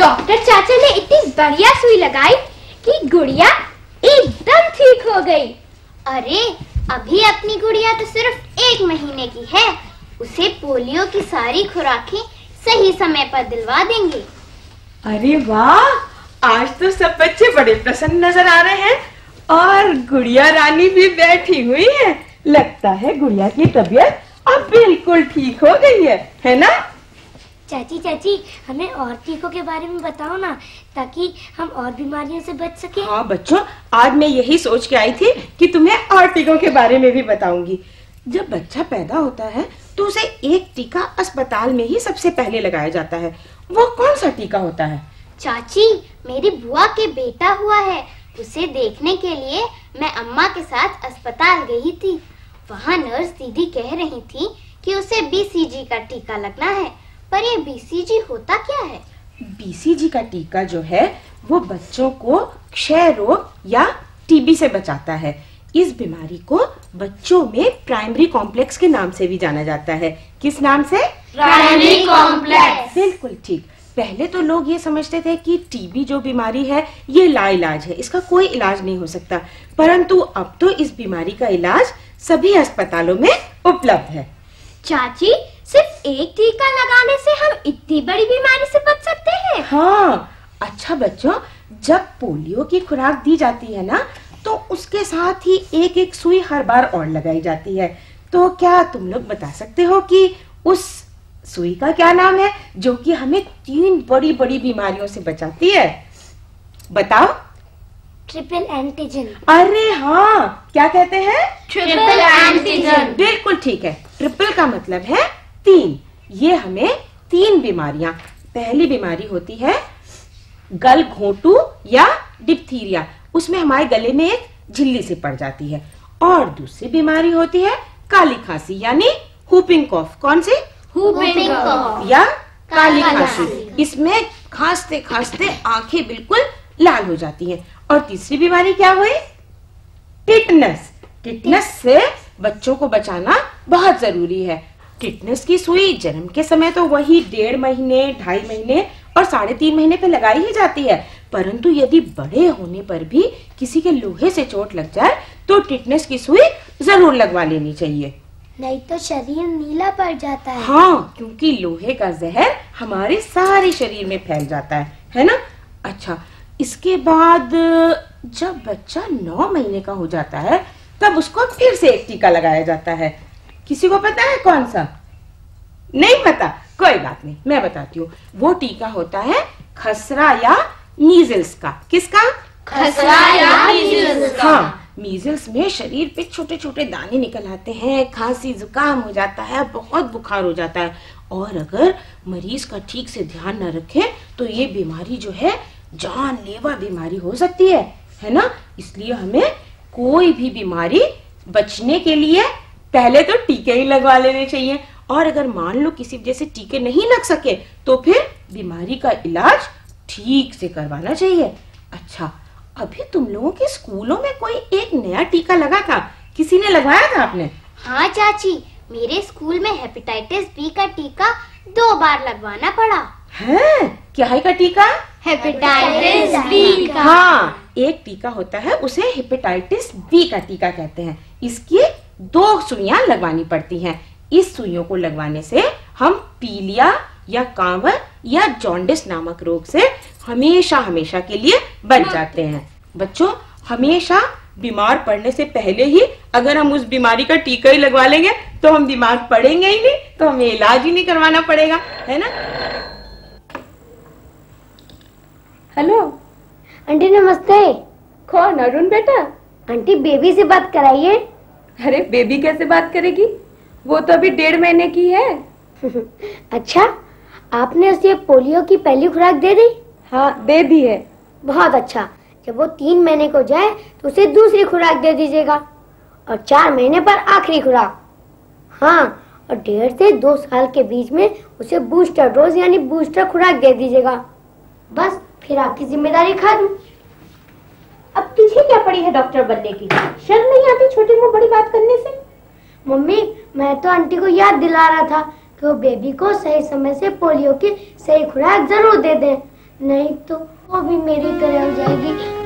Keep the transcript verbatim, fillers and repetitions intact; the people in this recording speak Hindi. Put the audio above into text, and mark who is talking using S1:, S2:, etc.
S1: डॉक्टर चाचा ने इतनी बढ़िया सुई लगाई कि गुड़िया एकदम ठीक हो गई।
S2: अरे अभी अपनी गुड़िया तो सिर्फ एक महीने की है, उसे पोलियो की सारी खुराकें सही समय पर दिलवा देंगे।
S3: अरे वाह, आज तो सब बच्चे बड़े प्रसन्न नजर आ रहे हैं और गुड़िया रानी भी बैठी हुई है। लगता है गुड़िया की तबीयत अब बिल्कुल ठीक हो गई है, है ना?
S4: चाची चाची हमें और टीकों के बारे में बताओ ना, ताकि हम और बीमारियों से बच सके।
S3: हाँ बच्चों, आज मैं यही सोच के आई थी कि तुम्हें और टीकों के बारे में भी बताऊंगी। जब बच्चा पैदा होता है तो उसे एक टीका अस्पताल में ही सबसे पहले लगाया जाता है। वो कौन सा टीका होता है?
S2: चाची, मेरी बुआ के बेटा हुआ है, उसे देखने के लिए मैं अम्मा के साथ अस्पताल गई थी। वहाँ नर्स दीदी कह रही थी कि उसे बीसीजी का टीका लगना है। पर ये बीसीजी होता क्या है?
S3: बीसीजी का टीका जो है वो बच्चों को क्षय रोग या टीबी से बचाता है। इस बीमारी को बच्चों में प्राइमरी कॉम्प्लेक्स के नाम से भी जाना जाता है। किस नाम से?
S1: Primary complex.
S3: बिल्कुल ठीक। पहले तो लोग ये समझते थे कि टीबी जो बीमारी है ये लाइलाज है, इसका कोई इलाज नहीं हो सकता, परंतु अब तो इस बीमारी का इलाज सभी अस्पतालों में उपलब्ध है।
S1: चाची, सिर्फ एक टीका लगाने से हम इतनी बड़ी बीमारी से बच सकते हैं?
S3: हाँ। अच्छा बच्चों, जब पोलियो की खुराक दी जाती है ना तो उसके साथ ही एक एक सुई हर बार और लगाई जाती है। तो क्या तुम लोग बता सकते हो कि उस सुई का क्या नाम है जो कि हमें तीन बड़ी बड़ी बीमारियों से बचाती है? बताओ।
S4: Triple antigen.
S3: अरे हाँ, क्या कहते हैं?
S1: Triple antigen.
S3: बिल्कुल ठीक है। ट्रिपल का मतलब है तीन। ये हमें तीन बीमारियां, पहली बीमारी होती है गल घोंटू या डिप्थीरिया, उसमें हमारे गले में एक झिल्ली से पड़ जाती है। और दूसरी बीमारी होती है काली खांसी यानी हुपिंग कॉफ। कौन सी?
S1: हुपिंग कॉफ
S3: या काली खांसी। इसमें खांसते खांसते आंखें बिल्कुल लाल हो जाती हैं। और तीसरी बीमारी क्या हुई? टिटनस। टिटनस से बच्चों को बचाना बहुत जरूरी है। टिटनस की सुई जन्म के समय तो वही डेढ़ महीने, ढाई महीने और साढ़े तीन महीने पे लगाई ही जाती है, परंतु यदि बड़े होने पर भी किसी के लोहे से चोट लग जाए तो टिटनस की सुई जरूर लगवा लेनी चाहिए,
S4: नहीं तो शरीर नीला पड़ जाता है।
S3: हाँ, क्योंकि लोहे का जहर हमारे सारे शरीर में फैल जाता है, है ना? अच्छा, इसके बाद जब बच्चा नौ महीने का हो जाता है तब उसको फिर से एक टीका लगाया जाता है। किसी को पता है कौन सा? नहीं पता? कोई बात नहीं, मैं बताती हूँ। वो टीका होता है खसरा या मीजल्स का। किसका?
S1: खसरा या मीजल्स का।
S3: हाँ, मीजल्स में शरीर पे छोटे छोटे दाने निकल आते हैं, खांसी जुकाम हो जाता है, बहुत बुखार हो जाता है, और अगर मरीज का ठीक से ध्यान न रखे तो ये बीमारी जो है जानलेवा बीमारी हो सकती है, है ना? इसलिए हमें कोई भी बीमारी बचने के लिए पहले तो टीके ही लगवा लेने चाहिए, और अगर मान लो किसी वजह से टीके नहीं लग सके तो फिर बीमारी का इलाज ठीक से करवाना चाहिए। अच्छा, अभी तुम लोगों के स्कूलों में कोई एक नया टीका लगा था, किसी ने लगवाया था आपने?
S2: हाँ चाची, मेरे स्कूल में हेपेटाइटिस बी का टीका दो बार लगवाना पड़ा
S3: है। क्या है का टीका?
S1: हेपेटाइटिस बी का।
S3: हाँ, एक टीका होता है उसे हेपेटाइटिस बी का टीका कहते हैं। इसकी दो सुइयां लगवानी पड़ती हैं। इस सुइयों को लगवाने से हम पीलिया या कांवर या जॉन्डिस नामक रोग से हमेशा हमेशा के लिए बच जाते हैं। बच्चों, हमेशा बीमार पड़ने से पहले ही अगर हम उस बीमारी का टीका ही लगवा लेंगे तो हम बीमार पड़ेंगे ही नहीं, तो हमें इलाज ही नहीं करवाना पड़ेगा, है ना?
S4: हेलो आंटी, नमस्ते।
S3: कौन? अरुण बेटा?
S4: आंटी, बेबी से बात कराइए।
S3: अरे बेबी कैसे बात करेगी, वो तो अभी डेढ़ महीने की है।
S4: अच्छा, आपने उसे पोलियो की पहली खुराक दे दी?
S3: हाँ, दे दी है।
S4: बहुत अच्छा। जब वो तीन महीने को जाए तो उसे दूसरी खुराक दे दीजिएगा, और चार महीने पर आखिरी खुराक। हाँ, और डेढ़ से दो साल के बीच में उसे बूस्टर डोज यानी बूस्टर खुराक दे दीजिएगा। बस, फिर आपकी जिम्मेदारी खत्म।
S5: अब तुझे क्या पड़ी है डॉक्टर बनने की? शर्म नहीं आती छोटी मुंह बड़ी बात करने से?
S4: मम्मी, मैं तो आंटी को याद दिला रहा था कि वो बेबी को सही समय से पोलियो की सही खुराक जरूर दे दें, नहीं तो वो भी मेरी तरह हो जाएगी